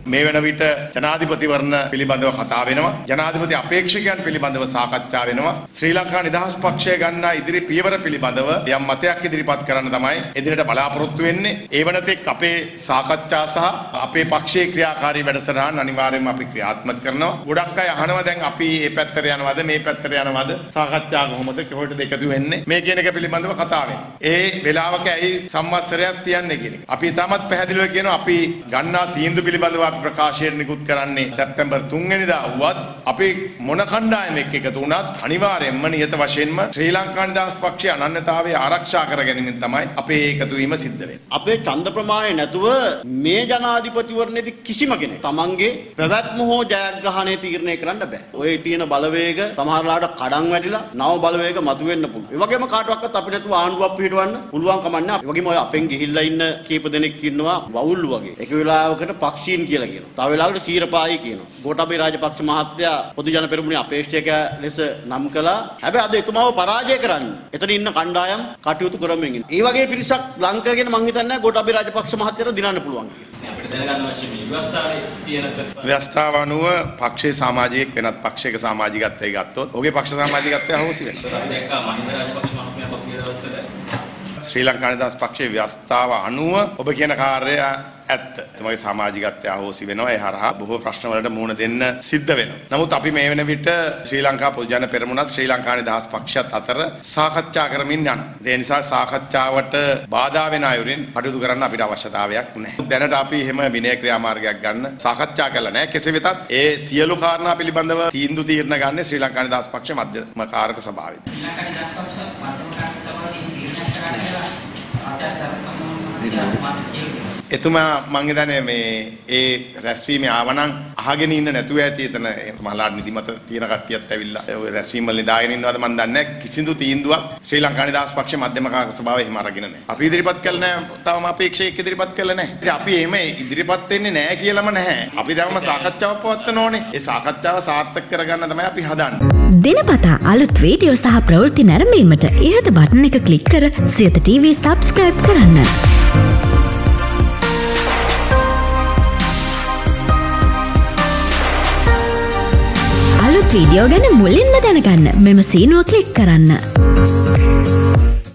මේ වෙන විට ජනාධිපතිවරණ පිළිබඳව කතා වෙනවා. ජනාධිපති අපේක්ෂකයන් පිළිබඳව සාකච්ඡා වෙනවා. ශ්‍රී ලංකා නිදහස් පක්ෂය ගන්නා ඉදිරි පියවර පිළිබඳව යම් මතයක් ඉදිරිපත් කරන්න තමයි එදිනට බලාපොරොත්තු වෙන්නේ. ඒ වනතෙක් අපේ සාකච්ඡා සහ අපේ පක්ෂයේ ක්‍රියාකාරී වැඩසටහන් අනිවාර්යයෙන්ම අපි ක්‍රියාත්මක කරනවා. ගොඩක් අය අහනවා දැන් අපි මේ පැත්තට යනවද මේ පැත්තට යනවද සාකච්ඡා කොහොමද කොහෙටද එකතු වෙන්නේ මේ කියන එක පිළිබඳව කතා වෙනවා. ඒ වෙලාවක ඇයි සංවත්සරයක් තියන්නේ කියන එක. අපි තාමත් පැහැදිලිව කියනවා අපි ගන්නා තීන්දුව පිළිබඳව ප්‍රකාශයෙන් නිකුත් කරන්නේ සැප්තැම්බර් 3 වෙනිදා වුවත් අපි මොන කණ්ඩායමක් එකතු වුණත් අනිවාර්යයෙන්ම නියත වශයෙන්ම ශ්‍රී ලංකා නිදහස් පක්ෂයේ අනන්‍යතාවය ආරක්ෂා කර ගැනීමෙන් තමයි අපේ එකතු වීම සිද්ධ වෙන්නේ. අපේ ඡන්ද ප්‍රමාණය නැතුව මේ ජනාධිපතිවරණයේදී කිසිම කෙනෙක් තමන්ගේ පැවැත්ම හෝ ජයග්‍රහණය තීරණය කරන්න බෑ. ඔය තියෙන බලවේග සමහරලාට කඩන් වැටිලා නව බලවේග මතුවෙන්න පුළුවන්. ඒ වගේම කාටවත් අපි නැතුව ආණ්ඩුවක් පිටවන්න පුළුවන් කමක් නැහැ. ඒ වගේම ඔය අපෙන් ගිහිල්ලා ඉන්න කීප දෙනෙක් ඉන්නවා වවුල්ලු වගේ. එක වෙලාවකට පක්ෂීන් කියලා කියනවා. තව වෙලාවකට සීරපායි කියනවා. ගෝඨාභය රාජපක්ෂ මහත්තයා පොදු ජන පෙරමුණේ අපේක්ෂකයා ලෙස නම් කළා. හැබැයි අද එතුමාව පරාජය කරන්න එතන ඉන්න කණ්ඩායම් කටයුතු කරමින් ඉන්නේ. ඒ වගේ පිරිසක් ලංකාවගෙන මං හිතන්නේ ගෝඨාභය රාජපක්ෂ මහත්තයාට දිනන්න පුළුවන් කියලා. අපිට දැනගන්න අවශ්‍ය මේ ව්‍යවස්ථාවේ තියෙන ව්‍යවස්ථාව අනුව පක්ෂයේ සමාජිකයෙක් වෙනත් පක්ෂයක සමාජිකත්වයේ ගත්තොත් ඔහුගේ පක්ෂ සමාජිකත්වය අහෝසි වෙනවා. අපි දැක්කා මහින්ද රාජපක්ෂ මහත්මයා පහුගිය දවස්වල ශ්‍රී ලංකා නිදහස් පක්ෂයේ ව්‍යවස්ථාව අනුව ඔබ කියන කාර්යය ඇත්ත. තමගේ සමාජිකත්වය අහෝසි වෙනවා. ඒ හරහා බොහෝ ප්‍රශ්න වලට මුහුණ දෙන්න සිද්ධ වෙනවා. නමුත් අපි මේ වෙන විට ශ්‍රී ලංකා පොදු ජන පෙරමුණත් ශ්‍රී ලංකා නිදහස් පක්ෂයත් අතර සාකච්ඡා කරමින් යනවා. ඒ නිසා සාකච්ඡාවට බාධා වෙන අයුරින් කටයුතු කරන්න අපිට අවශ්‍යතාවයක් නැහැ. දැනට අපි එහෙම විනය ක්‍රියාමාර්ගයක් ගන්න සාකච්ඡා කළා නැහැ. කෙසේ වෙතත් ඒ සියලු කාරණා පිළිබඳව තීන්දුව తీරන ගන්නේ ශ්‍රී ලංකා නිදහස් පක්ෂ මධ්‍යම කාරක සභාවේදී. ශ්‍රී ලංකා නිදහස් පක්ෂ මධ්‍යම කාරක සභාවේ තීරණය කරලා එතුමා මං හිතන්නේ මේ ඒ රැස්වීමේ ආවනම් අහගෙන ඉන්න නැතුව ඇති එතන මහලාට නිදිමත තියෙන කට්ටියත් ඇවිල්ලා ඔය රැස්වීම වල නිදාගෙන ඉන්නවද මන් දන්නේ නැහැ. කිසිදු තීන්දුවක් ශ්‍රී ලංකා නිදහස් පක්ෂ මධ්‍යම කාරක සභාවේ එහෙම අරගෙන නැහැ. අපි ඉදිරිපත් කළේ නැහැ. තවම අපේක්ෂක ඉදිරිපත් කළේ නැහැ. ඉතින් අපි එහෙම ඉදිරිපත් වෙන්නේ නැහැ කියලාම නැහැ. අපි දැන්ම සාකච්ඡාවක් පවත්වන්න ඕනේ. ඒ සාකච්ඡාව සාර්ථක කරගන්න තමයි අපි හදන්නේ. දිනපතා අලුත් වීඩියෝ සහ ප්‍රවෘත්ති නැරඹීමට ඉහත බටන් එක ක්ලික් කර සියත TV subscribe කරන්න. අලුත් වීඩියෝ ගැන මුලින්ම දැනගන්න මෙම සීනුව ක්ලික් කරන්න.